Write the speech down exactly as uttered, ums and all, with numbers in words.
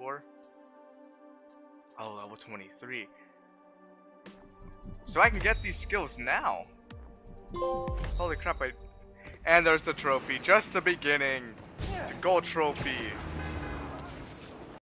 for? Oh, level twenty-three. So I can get these skills now. Holy crap, I... And there's the trophy, just the beginning. It's a gold trophy.